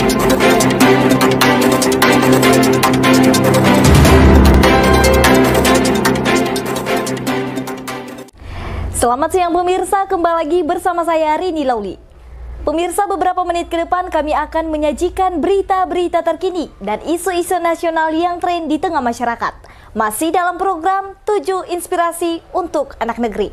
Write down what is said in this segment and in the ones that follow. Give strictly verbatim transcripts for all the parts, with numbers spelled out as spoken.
Selamat siang pemirsa, kembali lagi bersama saya Rini Lauli. Pemirsa, beberapa menit ke depan kami akan menyajikan berita-berita terkini dan isu-isu nasional yang tren di tengah masyarakat. Masih dalam program tujuh Inspirasi untuk Anak Negeri.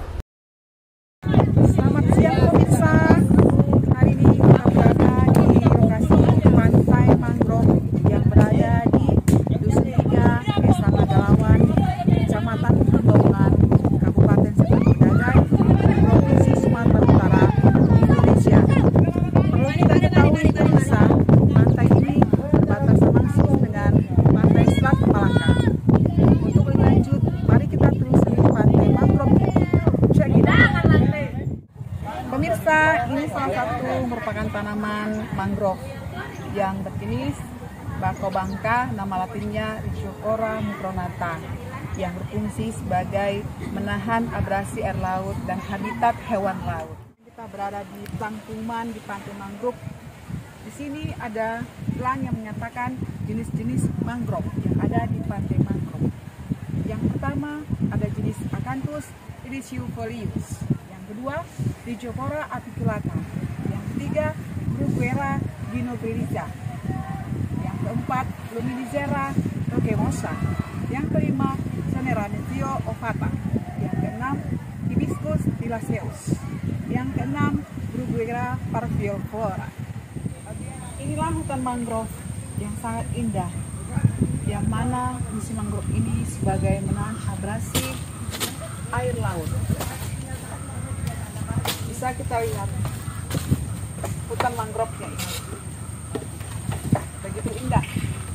Selamat siang pemirsa. Hari ini kita berada di lokasi Pantai Mangrove yang berada di Dusun tiga, Desa Nagalawan, Kecamatan Pembangunan, Kabupaten Seberang, Provinsi Sumatera Utara, Indonesia. Perlu kita ketahui pemirsa, pantai ini berbatasan langsung dengan Pantai Selat Malaka. Untuk lebih lanjut, mari kita telusuri Pantai Mangrove. Check it out. Pemirsa, ini salah satu merupakan tanaman mangrove yang berjenis bako bangka, nama latinnya Rhizophora mucronata, yang berfungsi sebagai menahan abrasi air laut dan habitat hewan laut. Kita berada di pelangkuman di Pantai Mangrove. Di sini ada gelang yang menyatakan jenis-jenis mangrove yang ada di Pantai Mangrove. Yang pertama ada jenis Acanthus iricifolius. Yang kedua Rhizophora apiculata. Yang ketiga Bruguera dinobriliza. Yang keempat Luminicera rogemosa. Yang kelima Cenerencio ovata. Yang keenam Hibiscus villaceus. Yang keenam Bruguera parviflora. Inilah hutan mangrove yang sangat indah, yang mana fungsi mangrove ini sebagai menahan abrasi air laut. Bisa kita lihat hutan mangrove-nya ini begitu indah.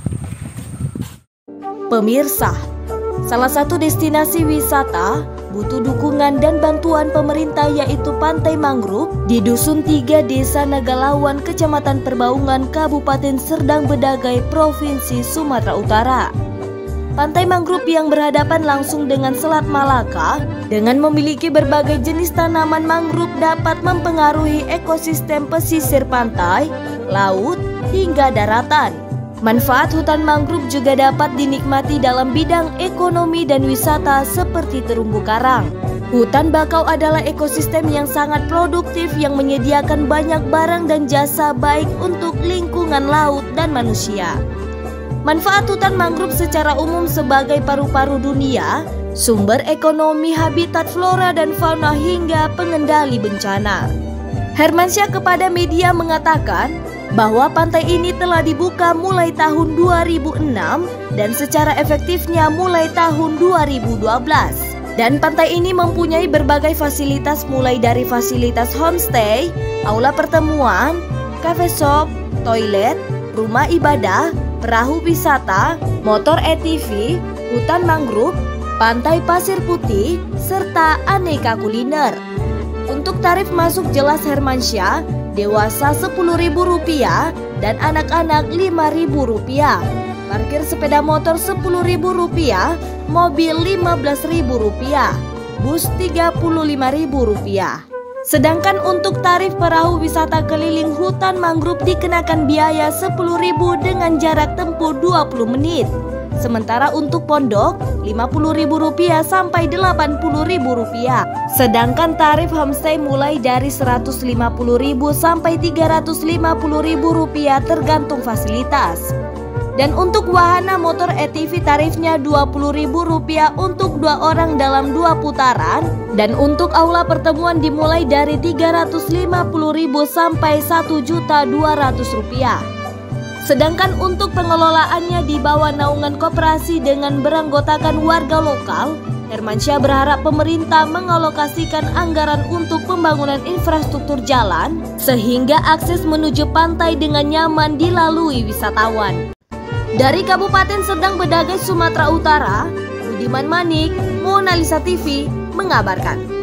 Pemirsa, salah satu destinasi wisata butuh dukungan dan bantuan pemerintah yaitu Pantai Mangrove di Dusun tiga, Desa Nagalawan, Kecamatan Perbaungan, Kabupaten Serdang Bedagai, Provinsi Sumatera Utara. Pantai Mangrove yang berhadapan langsung dengan Selat Malaka dengan memiliki berbagai jenis tanaman mangrove dapat mempengaruhi ekosistem pesisir pantai, laut, hingga daratan. Manfaat hutan mangrove juga dapat dinikmati dalam bidang ekonomi dan wisata seperti terumbu karang. Hutan bakau adalah ekosistem yang sangat produktif yang menyediakan banyak barang dan jasa baik untuk lingkungan laut dan manusia. Manfaat hutan mangrove secara umum sebagai paru-paru dunia, sumber ekonomi, habitat flora dan fauna hingga pengendali bencana. Hermansyah kepada media mengatakan bahwa pantai ini telah dibuka mulai tahun dua ribu enam dan secara efektifnya mulai tahun dua ribu dua belas. Dan pantai ini mempunyai berbagai fasilitas mulai dari fasilitas homestay, aula pertemuan, cafe shop, toilet, rumah ibadah, perahu wisata, motor A T V, hutan mangrove, pantai pasir putih, serta aneka kuliner. Untuk tarif masuk jelas Hermansyah, dewasa sepuluh ribu rupiah dan anak-anak lima ribu rupiah. Parkir sepeda motor sepuluh ribu rupiah, mobil lima belas ribu rupiah, bus tiga puluh lima ribu rupiah. Sedangkan untuk tarif perahu wisata keliling hutan mangrove dikenakan biaya sepuluh ribu dengan jarak tempuh dua puluh menit. Sementara untuk pondok lima puluh ribu rupiah sampai delapan puluh ribu rupiah. Sedangkan tarif homestay mulai dari seratus lima puluh ribu sampai tiga ratus lima puluh ribu rupiah tergantung fasilitas. Dan untuk wahana motor A T V tarifnya dua puluh ribu rupiah untuk dua orang dalam dua putaran. Dan untuk aula pertemuan dimulai dari tiga ratus lima puluh ribu sampai satu juta dua ratus rupiah. Sedangkan untuk pengelolaannya di bawah naungan koperasi dengan beranggotakan warga lokal, Hermansyah berharap pemerintah mengalokasikan anggaran untuk pembangunan infrastruktur jalan sehingga akses menuju pantai dengan nyaman dilalui wisatawan. Dari Kabupaten Serdang Bedagai, Sumatera Utara, Budiman Manik, Mona Lisa T V mengabarkan.